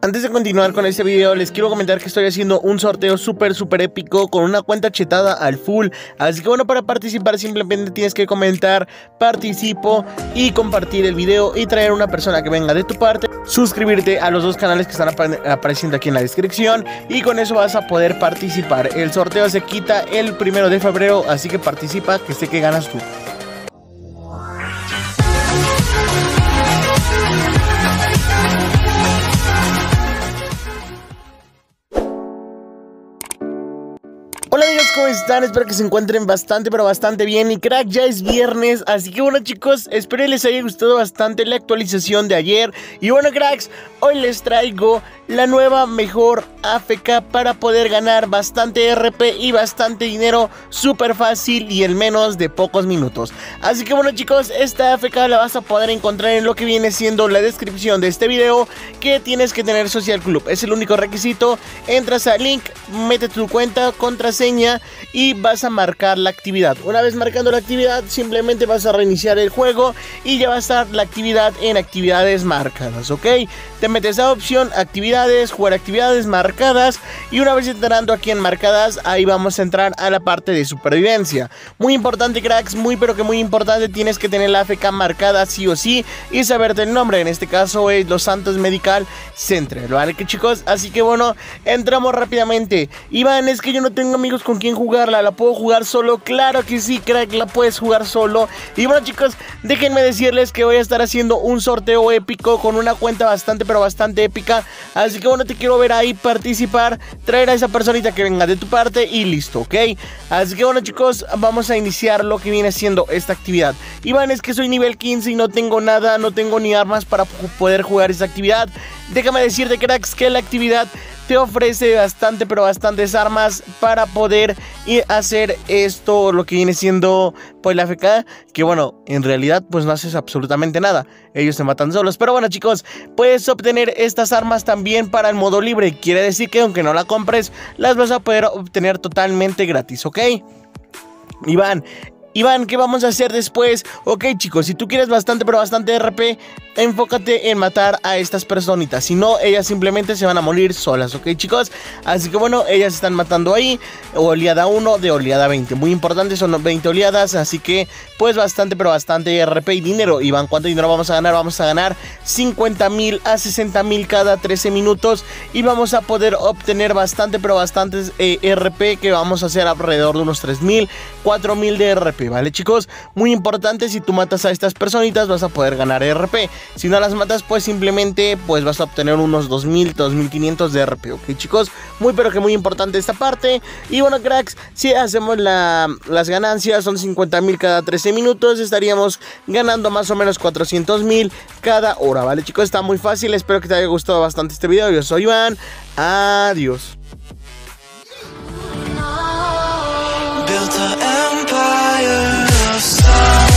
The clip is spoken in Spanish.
Antes de continuar con este video, les quiero comentar que estoy haciendo un sorteo súper épico con una cuenta chetada al full. Así que bueno, para participar simplemente tienes que comentar participo y compartir el video y traer una persona que venga de tu parte, suscribirte a los dos canales que están apareciendo aquí en la descripción y con eso vas a poder participar. El sorteo se quita el 1 de febrero, así que participa, que sé que ganas tú. Hola amigos, ¿cómo están? Espero que se encuentren bastante bien. Y crack, ya es viernes, así que bueno chicos, espero les haya gustado bastante la actualización de ayer. Y bueno cracks, hoy les traigo la nueva mejor AFK para poder ganar bastante RP y bastante dinero súper fácil y en menos de pocos minutos. Así que bueno chicos, esta AFK la vas a poder encontrar en lo que viene siendo la descripción de este video, que tienes que tener Social Club, es el único requisito. Entras al link, mete tu cuenta, contraseña y vas a marcar la actividad. Una vez marcando la actividad, simplemente vas a reiniciar el juego y ya va a estar la actividad en actividades marcadas, ¿ok? Te metes a opción, actividades, jugar actividades marcadas, y una vez entrando aquí en marcadas, ahí vamos a entrar a la parte de supervivencia. Muy importante cracks, muy importante, tienes que tener la AFK marcada sí o sí y saberte el nombre. En este caso es Los Santos Medical Center, ¿vale? Que chicos, así que bueno, entramos rápidamente. Iván, es que yo no tengo amigos con quien jugarla, ¿la puedo jugar solo? Claro que sí crack, la puedes jugar solo. Y bueno chicos, déjenme decirles que voy a estar haciendo un sorteo épico con una cuenta bastante épica, así que bueno, te quiero ver ahí participar, traer a esa personita que venga de tu parte y listo, ¿ok? Así que bueno chicos, vamos a iniciar lo que viene siendo esta actividad. Iván, es que soy nivel 15 y no tengo nada, no tengo ni armas para poder jugar esa actividad. Déjame decirte cracks que la actividad te ofrece bastantes armas para poder hacer esto, lo que viene siendo pues la AFK, que bueno, en realidad pues no haces absolutamente nada, ellos se matan solos. Pero bueno chicos, puedes obtener estas armas también para el modo libre, quiere decir que aunque no la compres, las vas a poder obtener totalmente gratis, ¿ok? Iván, ¿qué vamos a hacer después? Ok chicos, si tú quieres bastante RP, enfócate en matar a estas personitas, si no, ellas simplemente se van a morir solas, ok chicos. Así que bueno, ellas están matando ahí, oleada 1 de oleada 20, muy importante, son 20 oleadas, así que pues bastante RP y dinero. Iván, ¿cuánto dinero vamos a ganar? Vamos a ganar 50.000 a 60.000 cada 13 minutos y vamos a poder obtener bastantes RP, que vamos a hacer alrededor de unos 3.000, 4.000 de RP, ¿vale chicos? Muy importante, si tú matas a estas personitas vas a poder ganar RP. Si no las matas, pues simplemente pues vas a obtener unos 2.000, 2.500 de RP, ok chicos. Muy importante esta parte. Y bueno cracks, si hacemos las ganancias, son 50.000 cada 13 minutos, estaríamos ganando más o menos 400.000 cada hora, ¿vale chicos? Está muy fácil, espero que te haya gustado bastante este video. Yo soy Iván, adiós. Built an empire of stars.